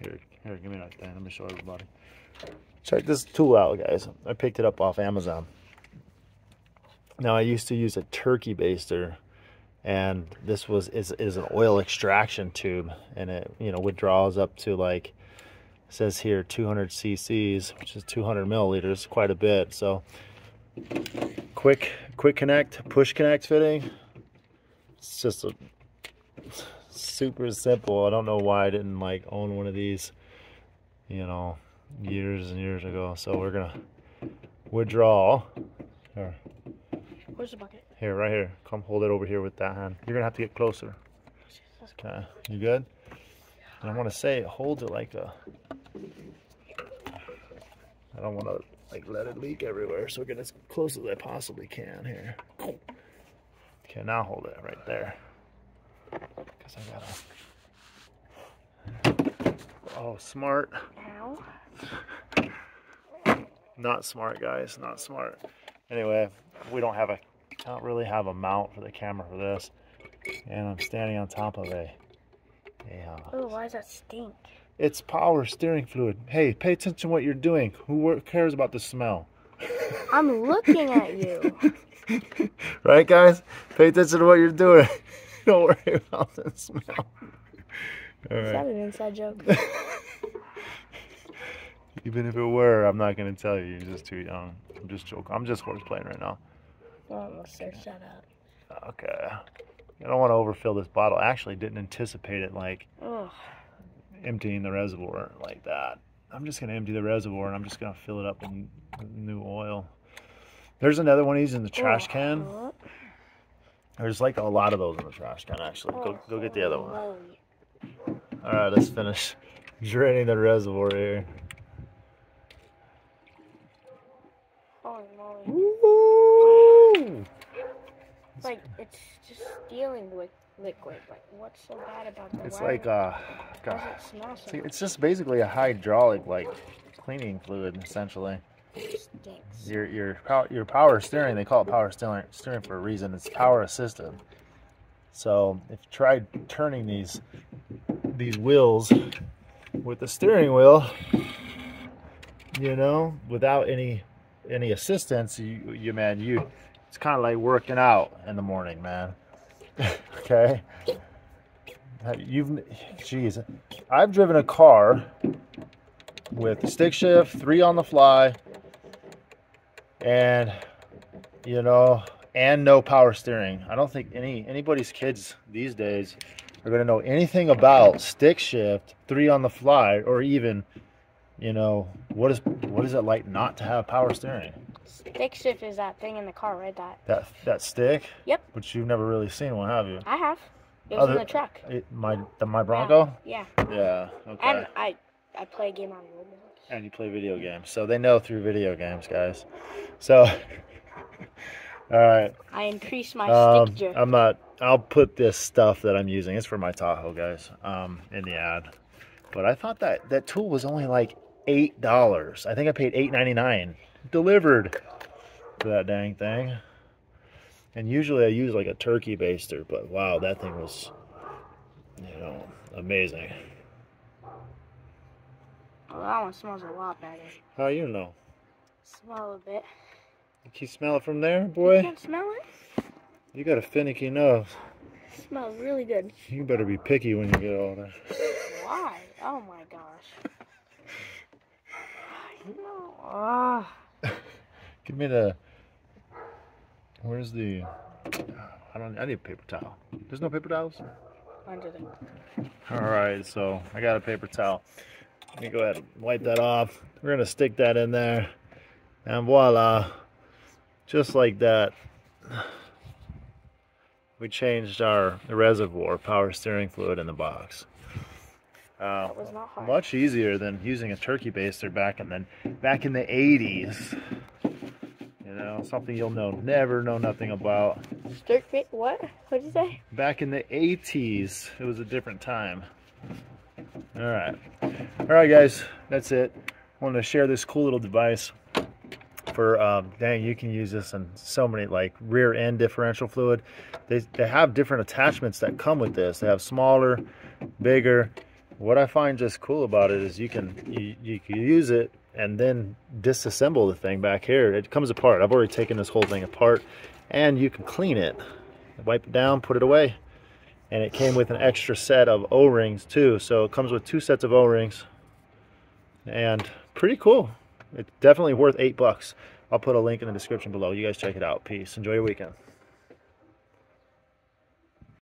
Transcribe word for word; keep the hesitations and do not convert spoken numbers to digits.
Here, here, give me that thing. Let me show everybody. Check this tool out, guys. I picked it up off Amazon. Now, I used to use a turkey baster, and this was is, is an oil extraction tube, and it, you know, withdraws up to, like, it says here two hundred c c's, which is two hundred milliliters, quite a bit. So quick quick connect, push connect fitting. It's just a super simple. I don't know why I didn't like own one of these, you know, years and years ago. So we're gonna withdraw. Here. Where's the bucket? Here, right here. Come hold it over here with that hand. You're gonna have to get closer. Okay, you good? And I want to say it holds it like a. I don't want to like let it leak everywhere, so get as close as I possibly can here. Okay, now hold it right there. Cause I gotta. Oh, smart. Ow. Not smart, guys. Not smart. Anyway, we don't have a. Don't really have a mount for the camera for this, and I'm standing on top of a. a uh, Oh, why does that stink? It's power steering fluid. Hey, pay attention to what you're doing. Who cares about the smell? I'm looking at you. Right, guys? Pay attention to what you're doing. Don't worry about the smell. All Is right. that an inside joke? Even if it were, I'm not going to tell you. You're just too young. I'm just joking. I'm just horseplaying right now. Oh, let's search that out. Okay. I don't want to overfill this bottle. I actually didn't anticipate it, like, Ugh. emptying the reservoir like that. I'm just going to empty the reservoir, and I'm just going to fill it up with new oil. There's another one of these in the trash can. Uh, There's like a lot of those in the trash can, actually. Go, go get the other one. holy. All right, let's finish draining the reservoir here. Holy moly. Woo! Like, it's just stealing li liquid. Like, what's so bad about that? It's Why like uh, does God, it smell so it's, much? it's just basically a hydraulic like cleaning fluid, essentially. It stinks. Your your power your power steering, they call it power steering steering for a reason. It's power assisted. So if you tried turning these these wheels with the steering wheel, you know, without any any assistance, you you man, you it's kind of like working out in the morning, man. Okay. You've, geez, I've driven a car with stick shift, three on the fly, and you know, and no power steering. I don't think any anybody's kids these days are going to know anything about stick shift, three on the fly, or even, you know, what is what is it like not to have power steering? Stick shift is that thing in the car, right? That. That that stick? Yep. But you've never really seen one, have you? I have. It was Other- in the truck. It, my the, my Bronco? Yeah. Yeah. Okay. And I, I play a game on Roblox. And you play video games, so they know through video games, guys. So, all right. I increased my Um, stick shift. I'm not. I'll put this stuff that I'm using. It's for my Tahoe, guys. Um, in the ad. But I thought that that tool was only like eight dollars. I think I paid eight ninety nine delivered for that dang thing. And usually I use like a turkey baster, but wow, that thing was, you know, amazing. Oh, that one smells a lot better. How you know? Smell a bit. You can smell it from there, You boy? can't smell it? You got a finicky nose. It smells really good. You better be picky when you get older. Why? Oh my gosh. No. Ah. Give me the. Where's the? I don't. I need a paper towel. There's no paper towels. Under the. All right, so I got a paper towel. Let me go ahead and wipe that off. We're gonna stick that in there, and voila, just like that. We changed our reservoir power steering fluid in the box. Uh, That was not hard. much easier than using a turkey baster back in the back in the eighties. You know, something you'll know never know nothing about. Stick fit? What? What'd you say? Back in the eighties, it was a different time. All right, all right, guys, that's it. I wanted to share this cool little device. For um, dang, you can use this in so many, like rear end differential fluid. They they have different attachments that come with this. They have smaller, bigger. what I find just cool about it is you can you, you can use it and then disassemble the thing back here. It comes apart. I've already taken this whole thing apart, and you can clean it, wipe it down, put it away. And it came with an extra set of O-rings too, so it comes with two sets of O-rings, and pretty cool. It's definitely worth eight bucks. I'll put a link in the description below. You guys check it out. Peace. Enjoy your weekend.